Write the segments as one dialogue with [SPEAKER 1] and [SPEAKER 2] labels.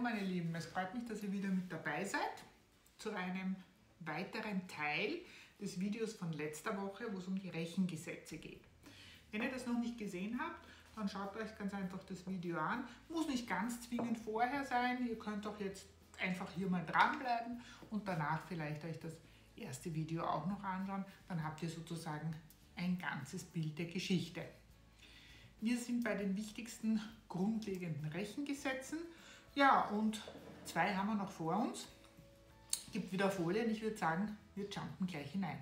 [SPEAKER 1] meine Lieben, es freut mich, dass ihr wieder mit dabei seid zu einem weiteren Teil des Videos von letzter Woche, wo es um die Rechengesetze geht. Wenn ihr das noch nicht gesehen habt, dann schaut euch ganz einfach das Video an. Muss nicht ganz zwingend vorher sein, ihr könnt auch jetzt einfach hier mal dranbleiben und danach vielleicht euch das erste Video auch noch anschauen. Dann habt ihr sozusagen ein ganzes Bild der Geschichte. Wir sind bei den wichtigsten grundlegenden Rechengesetzen. Ja, und zwei haben wir noch vor uns. Es gibt wieder Folien, ich würde sagen, wir jumpen gleich hinein.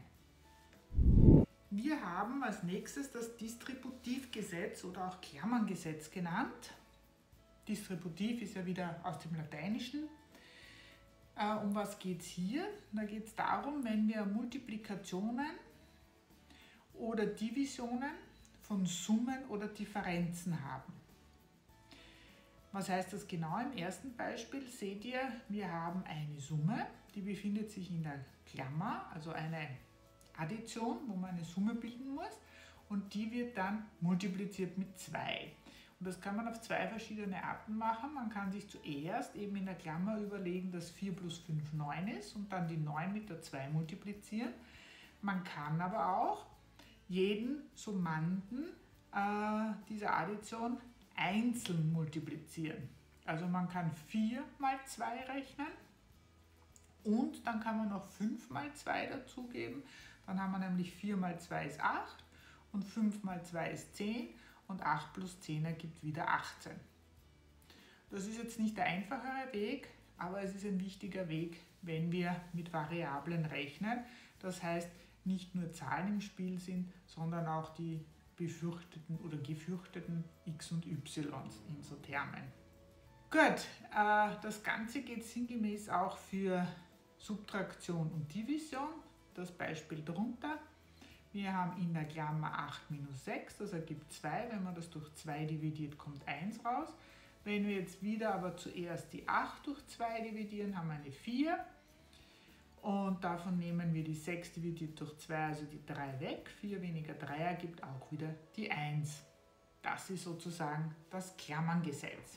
[SPEAKER 1] Wir haben als nächstes das Distributivgesetz oder auch Klammerngesetz genannt. Distributiv ist ja wieder aus dem Lateinischen. Um was geht es hier? Da geht es darum, wenn wir Multiplikationen oder Divisionen von Summen oder Differenzen haben. Was heißt das genau? Im ersten Beispiel seht ihr, wir haben eine Summe, die befindet sich in der Klammer, also eine Addition, wo man eine Summe bilden muss, und die wird dann multipliziert mit 2. Und das kann man auf zwei verschiedene Arten machen. Man kann sich zuerst eben in der Klammer überlegen, dass 4 plus 5 9 ist und dann die 9 mit der 2 multiplizieren. Man kann aber auch jeden Summanden dieser Addition einzeln multiplizieren. Also man kann 4 mal 2 rechnen und dann kann man noch 5 mal 2 dazugeben. Dann haben wir nämlich 4 mal 2 ist 8 und 5 mal 2 ist 10 und 8 plus 10 ergibt wieder 18. Das ist jetzt nicht der einfachere Weg, aber es ist ein wichtiger Weg, wenn wir mit Variablen rechnen. Das heißt, nicht nur Zahlen im Spiel sind, sondern auch die befürchteten oder gefürchteten x und y in so Termen. Gut, das Ganze geht sinngemäß auch für Subtraktion und Division. Das Beispiel drunter. Wir haben in der Klammer 8 minus 6, das ergibt 2. Wenn man das durch 2 dividiert, kommt 1 raus. Wenn wir jetzt wieder aber zuerst die 8 durch 2 dividieren, haben wir eine 4. Und davon nehmen wir die 6 dividiert durch 2, also die 3 weg. 4 weniger 3 ergibt auch wieder die 1. Das ist sozusagen das Klammerngesetz.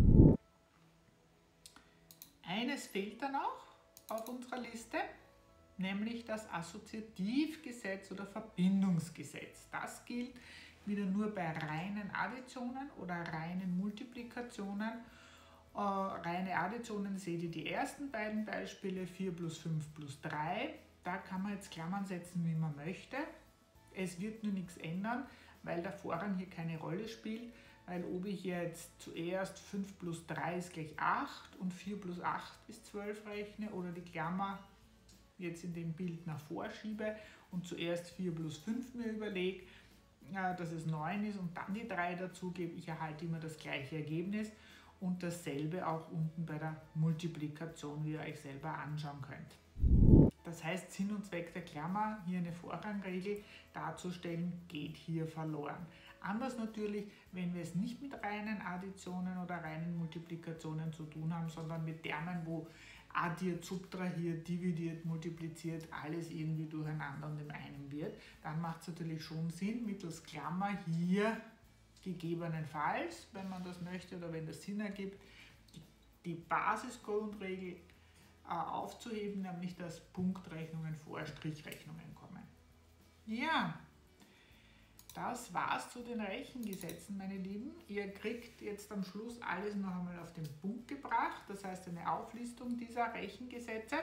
[SPEAKER 1] Eines fehlt dann auch auf unserer Liste, nämlich das Assoziativgesetz oder Verbindungsgesetz. Das gilt wieder nur bei reinen Additionen oder reinen Multiplikationen. Reine Additionen seht ihr die ersten beiden Beispiele, 4 plus 5 plus 3. Da kann man jetzt Klammern setzen, wie man möchte. Es wird nur nichts ändern, weil der Vorrang hier keine Rolle spielt, weil ob ich jetzt zuerst 5 plus 3 ist gleich 8 und 4 plus 8 ist 12 rechne oder die Klammer jetzt in dem Bild nach vorschiebe und zuerst 4 plus 5 mir überlege, dass es 9 ist und dann die 3 dazu gebe, ich erhalte immer das gleiche Ergebnis. Und dasselbe auch unten bei der Multiplikation, wie ihr euch selber anschauen könnt. Das heißt, Sinn und Zweck der Klammer, hier eine Vorrangregel darzustellen, geht hier verloren. Anders natürlich, wenn wir es nicht mit reinen Additionen oder reinen Multiplikationen zu tun haben, sondern mit Termen, wo addiert, subtrahiert, dividiert, multipliziert, alles irgendwie durcheinander und im einen wird, dann macht es natürlich schon Sinn, mittels Klammer hier gegebenenfalls, wenn man das möchte oder wenn das Sinn ergibt, die Basisgrundregel aufzuheben, nämlich dass Punktrechnungen vor Strichrechnungen kommen. Ja, das war's zu den Rechengesetzen, meine Lieben. Ihr kriegt jetzt am Schluss alles noch einmal auf den Punkt gebracht, das heißt eine Auflistung dieser Rechengesetze.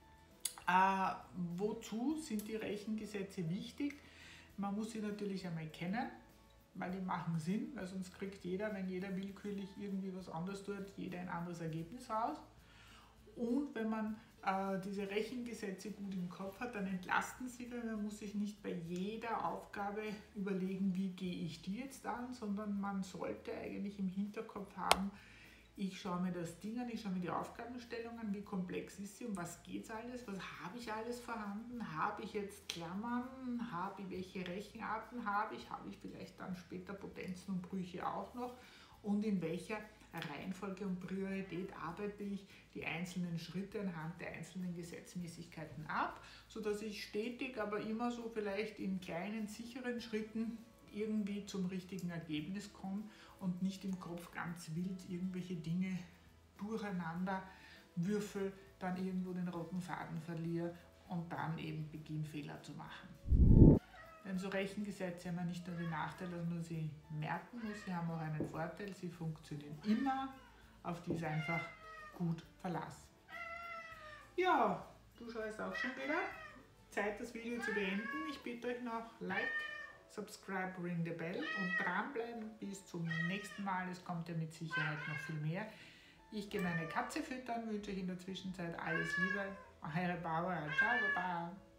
[SPEAKER 1] Wozu sind die Rechengesetze wichtig? Man muss sie natürlich einmal kennen, weil die machen Sinn, weil sonst kriegt jeder, wenn jeder willkürlich irgendwie was anderes tut, jeder ein anderes Ergebnis raus. Und wenn man diese Rechengesetze gut im Kopf hat, dann entlasten sie, weil man muss sich nicht bei jeder Aufgabe überlegen, wie gehe ich die jetzt an, sondern man sollte eigentlich im Hinterkopf haben, ich schaue mir das Ding an, ich schaue mir die Aufgabenstellung an, wie komplex ist sie, um was geht es alles, was habe ich alles vorhanden, habe ich jetzt Klammern, welche Rechenarten habe ich vielleicht dann später Potenzen und Brüche auch noch und in welcher Reihenfolge und Priorität arbeite ich die einzelnen Schritte anhand der einzelnen Gesetzmäßigkeiten ab, sodass ich stetig, aber immer so vielleicht in kleinen, sicheren Schritten irgendwie zum richtigen Ergebnis komme und nicht im Kopf ganz wild irgendwelche Dinge durcheinander würfel, dann irgendwo den roten Faden verliere und dann eben beginne Fehler zu machen. Denn so Rechengesetze haben ja nicht nur den Nachteil, dass man sie merken muss, sie haben auch einen Vorteil, sie funktionieren immer, auf die ist einfach gut Verlass. Ja, du schaust auch schon wieder. Zeit, das Video zu beenden. Ich bitte euch noch Like, Subscribe, Ring the Bell und dranbleiben bis zum nächsten Mal. Es kommt ja mit Sicherheit noch viel mehr. Ich gehe meine Katze füttern, wünsche euch in der Zwischenzeit alles Liebe. Eure Barbara. Ciao, Baba.